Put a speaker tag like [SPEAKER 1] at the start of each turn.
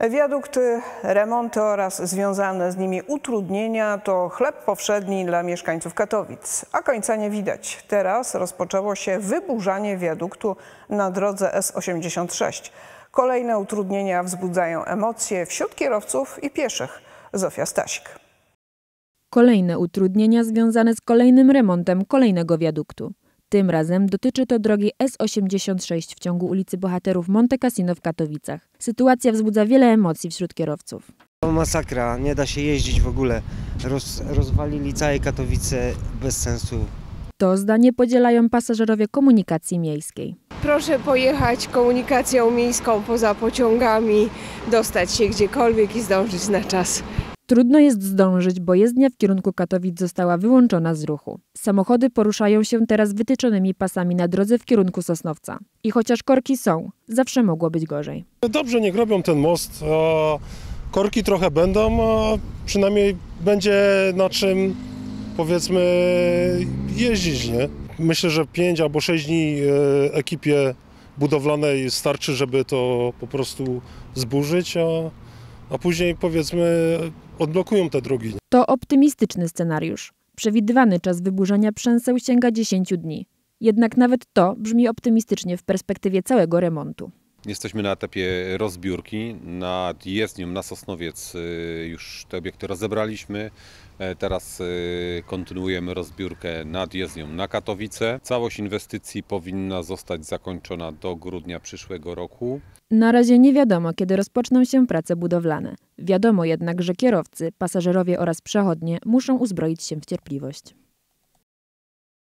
[SPEAKER 1] Wiadukty, remonty oraz związane z nimi utrudnienia to chleb powszedni dla mieszkańców Katowic, a końca nie widać. Teraz rozpoczęło się wyburzanie wiaduktu na drodze S86. Kolejne utrudnienia wzbudzają emocje wśród kierowców i pieszych. Zofia Stasik.
[SPEAKER 2] Kolejne utrudnienia związane z kolejnym remontem kolejnego wiaduktu. Tym razem dotyczy to drogi S86 w ciągu ulicy Bohaterów Monte Cassino w Katowicach. Sytuacja wzbudza wiele emocji wśród kierowców.
[SPEAKER 3] To masakra, nie da się jeździć w ogóle. Rozwalili całe Katowice bez sensu.
[SPEAKER 2] To zdanie podzielają pasażerowie komunikacji miejskiej.
[SPEAKER 4] Proszę pojechać komunikacją miejską poza pociągami, dostać się gdziekolwiek i zdążyć na czas.
[SPEAKER 2] Trudno jest zdążyć, bo jezdnia w kierunku Katowic została wyłączona z ruchu. Samochody poruszają się teraz wytyczonymi pasami na drodze w kierunku Sosnowca. I chociaż korki są, zawsze mogło być gorzej.
[SPEAKER 5] Dobrze, niech robią ten most. Korki trochę będą, a przynajmniej będzie na czym, powiedzmy, jeździć, nie? Myślę, że 5 albo 6 dni ekipie budowlanej starczy, żeby to po prostu zburzyć, a później, powiedzmy, odblokują te drogi.
[SPEAKER 2] To optymistyczny scenariusz. Przewidywany czas wyburzenia przęseł sięga 10 dni. Jednak nawet to brzmi optymistycznie w perspektywie całego remontu.
[SPEAKER 6] Jesteśmy na etapie rozbiórki. Nad jezdnią na Sosnowiec już te obiekty rozebraliśmy. Teraz kontynuujemy rozbiórkę nad jezdnią na Katowice. Całość inwestycji powinna zostać zakończona do grudnia przyszłego roku.
[SPEAKER 2] Na razie nie wiadomo, kiedy rozpoczną się prace budowlane. Wiadomo jednak, że kierowcy, pasażerowie oraz przechodnie muszą uzbroić się w cierpliwość.